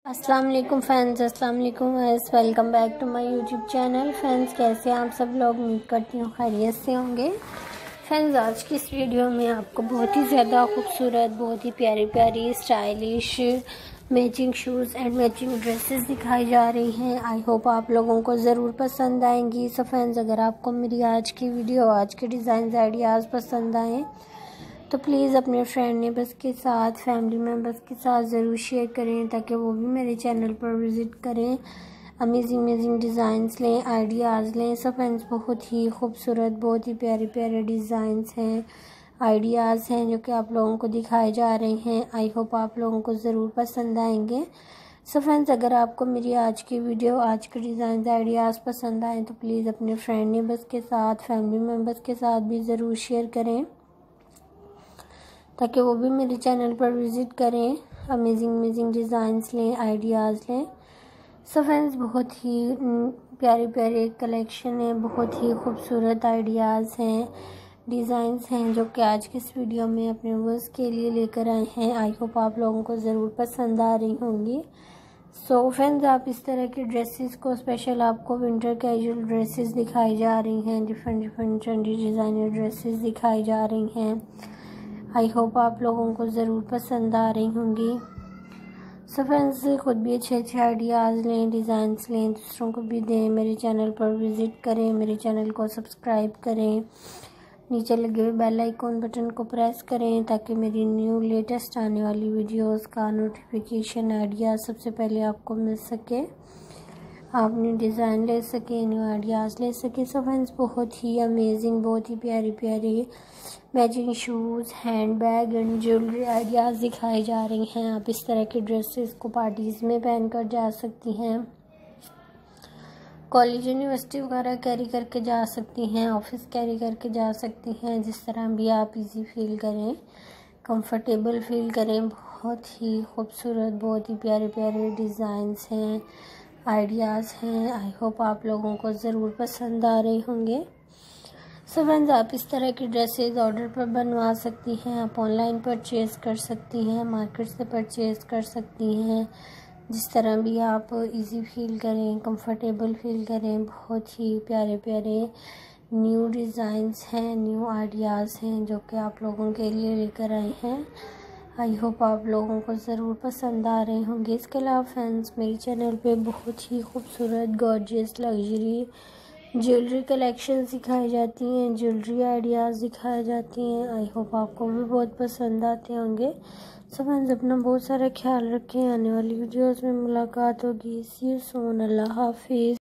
अस्सलाम वालेकुम फ्रेंड्स, अस्सलाम वालेकुम guys, welcome back to my YouTube channel. Friends, कैसे हैं आप सब लोग? उम्मीद करती हूँ खैरियत से होंगे। फ्रेंड्स, आज की इस वीडियो में आपको बहुत ही ज़्यादा खूबसूरत, बहुत ही प्यारी प्यारी stylish matching shoes and matching dresses दिखाई जा रही हैं। आई होप आप लोगों को ज़रूर पसंद आएंगी। सो फ्रेंड्स, अगर आपको मेरी आज की वीडियो, आज के डिज़ाइन आइडियाज़ पसंद आएँ तो प्लीज़ अपने फ्रेंड नेबर्स के साथ, फैमिली मेम्बर्स के साथ ज़रूर शेयर करें ताकि वो भी मेरे चैनल पर विज़िट करें, अमेजिंग डिज़ाइंस लें, आइडियाज़ लें। सब फ्रेंड्स, बहुत ही खूबसूरत, बहुत ही प्यारे प्यारे डिज़ाइंस हैं, आइडियाज़ हैं जो कि आप लोगों को दिखाए जा रहे हैं। आई होप आप लोगों को ज़रूर पसंद आएंगे। सो फ्रेंड्स, अगर आपको मेरी आज की वीडियो, आज के डिज़ाइन आइडियाज़ पसंद आएँ तो प्लीज़ अपने फ्रेंड नेबर्स के साथ, फैमिली मेम्बर्स के साथ भी ज़रूर शेयर करें ताकि वो भी मेरे चैनल पर विज़िट करें, अमेजिंग डिज़ाइंस लें, आइडियाज़ लें। सो फ्रेंड्स, बहुत ही प्यारे प्यारे कलेक्शन है, बहुत ही खूबसूरत आइडियाज़ हैं, डिज़ाइंस हैं जो कि आज की इस वीडियो में अपने व्यूअर्स के लिए लेकर आए हैं। आई होप आप लोगों को ज़रूर पसंद आ रही होंगी। सो फ्रेंड्स, आप इस तरह की ड्रेसेस को, स्पेशल आपको विंटर कैजुअल ड्रेसेस दिखाई जा रही हैं, डिफरेंट ट्रेंडी डिज़ाइनर ड्रेसेस दिखाई जा रही हैं। आई होप आप लोगों को ज़रूर पसंद आ रही होंगी। सो फ्रेंड्स, खुद भी अच्छे आइडियाज़ लें, डिज़ाइंस लें, दूसरों को भी दें। मेरे चैनल पर विज़िट करें, मेरे चैनल को सब्सक्राइब करें, नीचे लगे हुए बेल आइकॉन बटन को प्रेस करें ताकि मेरी न्यू लेटेस्ट आने वाली वीडियोस का नोटिफिकेशन, आइडिया सबसे पहले आपको मिल सके, आप न्यू डिज़ाइन ले सके, न्यू आइडियाज़ ले सके। सो फ्रेंड्स, बहुत ही अमेजिंग, बहुत ही प्यारी प्यारी matching shoes, handbag and jewellery ideas दिखाई जा रही हैं। आप इस तरह की ड्रेसेस को पार्टीज़ में पहन कर जा सकती हैं, कॉलेज यूनिवर्सिटी वगैरह कैरी करके जा सकती हैं, ऑफिस कैरी करके जा सकती हैं। जिस तरह भी आप इजी फील करें, कंफर्टेबल फील करें। बहुत ही खूबसूरत, बहुत ही प्यारे प्यारे डिज़ाइंस हैं, आइडियाज़ हैं। आई होप आप लोगों को ज़रूर पसंद आ रहे होंगे। सो फ्रेंड्स, आप इस तरह की ड्रेसेस ऑर्डर पर बनवा सकती हैं, आप ऑनलाइन परचेज़ कर सकती हैं, मार्केट से परचेज़ कर सकती हैं। जिस तरह भी आप इजी फील करें, कंफर्टेबल फील करें। बहुत ही प्यारे प्यारे न्यू डिज़ाइंस हैं, न्यू आइडियाज़ हैं जो कि आप लोगों के लिए लेकर आए हैं। आई होप आप लोगों को ज़रूर पसंद आ रहे होंगे। इसके अलावा फ्रेंड्स, मेरे चैनल पे बहुत ही खूबसूरत, गॉर्जियस, लग्जरी ज्वेलरी कलेक्शन दिखाई जाती हैं, ज्वेलरी आइडियाज़ दिखाई जाती हैं। आई होप आपको भी बहुत पसंद आते होंगे। सो फ्रेंड्स, अपना बहुत सारा ख्याल रखें। आने वाली वीडियोस में मुलाकात होगी। सी यू सून। अल्लाह हाफिज़।